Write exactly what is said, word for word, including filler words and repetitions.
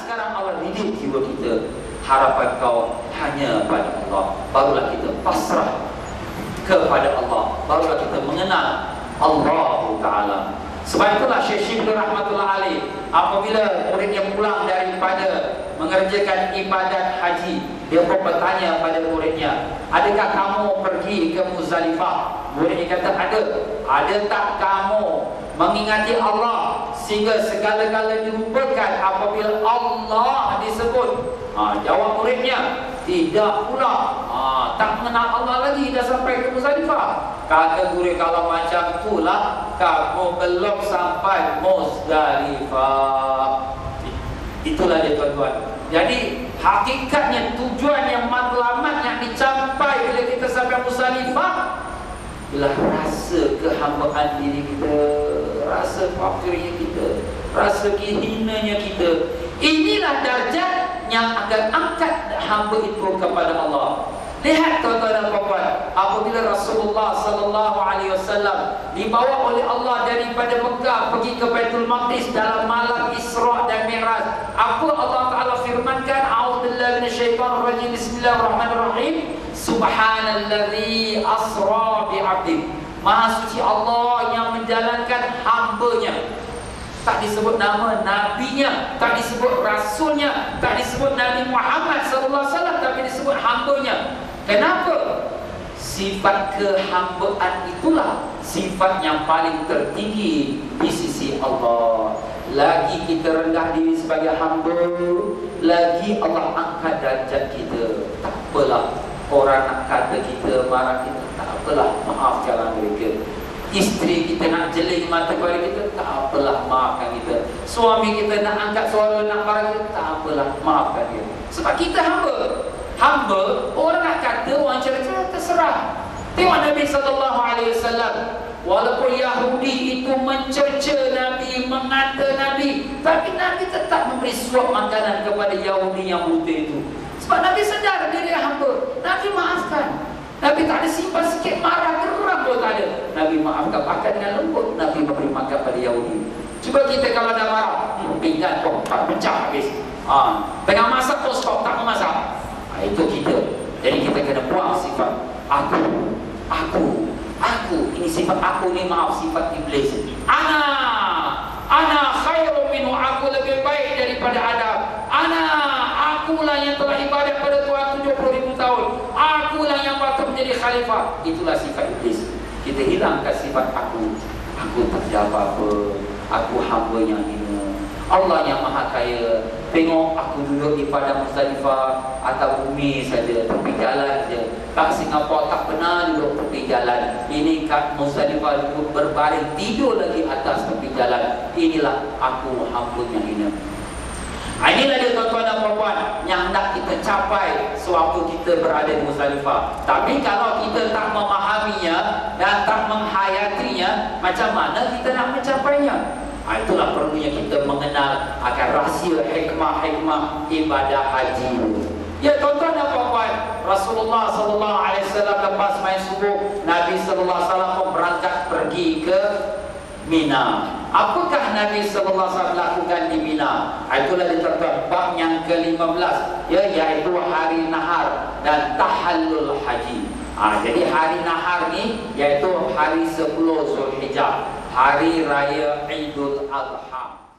sekarang Allah didik jiwa kita, harapan kau hanya pada Allah, barulah kita pasrah kepada Allah, barulah kita mengenal Allah Ta'ala. Sebab itulah Syekh Syibli rahmatullah alaih, apabila muridnya pulang daripada mengerjakan ibadat haji, dia pun bertanya pada muridnya, adakah kamu pergi ke Muzdalifah? Muridnya kata, ada. Ada tak kamu mengingati Allah sehingga segala-gala dilupakan apabila Allah disebut? Ha, jawab muridnya, tidak pula. Ha, tak mengenal Allah lagi dah sampai ke Muzdalifah. Kata guru, kalau macam itulah kamu belum sampai Muzdalifah. Itulah dia tuan-tuan. Jadi hakikatnya tujuan yang matlamat yang dicapai bila kita sampai Muzdalifah ialah rasa kehambaan diri kita, rasa fakirnya kita, rasa hinanya kita. Inilah darjat yang akan angkat hamba itu kepada Allah. Lihat tuan-tuan dan puan-puan, apabila Rasulullah sallallahu alaihi wasallam dibawa oleh Allah daripada Mekah pergi ke Baitul Maqdis dalam malam Isra dan Mi'raj, apa Allah Taala firmankan? A'udzubillahi minasyaitonir rajim. Bismillahirrahmanirrahim. Subhanalladzi asra bi'abdi. Maha suci Allah yang menjalankan hambanya. Tak disebut nama nabinya, tak disebut rasulnya, tak disebut Nabi Muhammad sallallahu alaihi wasallam, tapi disebut hambanya. Kenapa? Sifat kehambaan itulah sifat yang paling tertinggi di sisi Allah. Lagi kita rendah diri sebagai hamba, lagi Allah angkat darjat kita. Tak apalah orang nak kata kita, marah kita, tak apalah, maafkanlah mereka. Isteri kita nak jeling mata kepada kita, tak apalah, maafkan kita. Suami kita nak angkat suara, nak marah kita, tak apalah, maafkan dia. Sebab kita hamba. Hamba, orang nak kata, orang cerita, terserah. Tengok Nabi sallallahu alaihi wasallam, walaupun Yahudi itu mencerca Nabi, mengata Nabi, tapi Nabi tetap memberi suap makanan kepada Yahudi yang buta itu. Sebab Nabi sedar dia dia hamba. Nabi maafkan. Nabi tak ada simpan sikit marah, geram pun tak ada. Nabi maafkan, bahkan dengan lembut Nabi memberi makan pada Yahudi. Cuba kita kalau dah marah, hmm, pinggan pun tak pecah habis. Ha, tengah masak pun stop, tak memasak. Ha, itu kita. Jadi kita kena buang sifat aku, aku, aku. Ini sifat aku ni, maaf, sifat iblis. Ana, ana khairu minhu, aku lebih baik daripada Adam. Ana, akulah yang telah ibadat pada Tuhan tujuh puluh ribu tahun. Akulah yang patut menjadi khalifah. Itulah sifat iblis. Kita hilangkan sifat aku. Aku tak ada apa-apa. Aku hamba yang hina. Allah yang maha kaya. Tengok aku duduk di padang Muzdalifah atas bumi saja, tepi jalan saja. Kat Singapura tak pernah duduk tepi jalan. Ini kat Muzdalifah duduk berbaring tidur lagi atas tepi jalan. Inilah aku hamba yang hina. Inilah dia tuan-tuan dan puan-puan yang hendak kita capai sewaktu kita berada di Muzdalifah. Tapi kalau kita tak memahaminya dan tak menghayatinya, macam mana kita nak mencapainya? Itulah perlunya kita mengenal akan rahsia hikmah-hikmah ibadah haji. Ya tuan-tuan dan puan-puan, Rasulullah sallallahu alaihi wasallam lepas main subuh, Nabi sallallahu alaihi wasallam pun berangkat pergi ke Mina. Apakah Nabi sallallahu alaihi wasallam lakukan di Mina? Itulah ditertib bab yang ke lima belas, ya, iaitu hari nahar dan tahallul haji. Ha, jadi hari nahar ni iaitu hari sepuluh Zulhijjah, hari raya Idul Adha.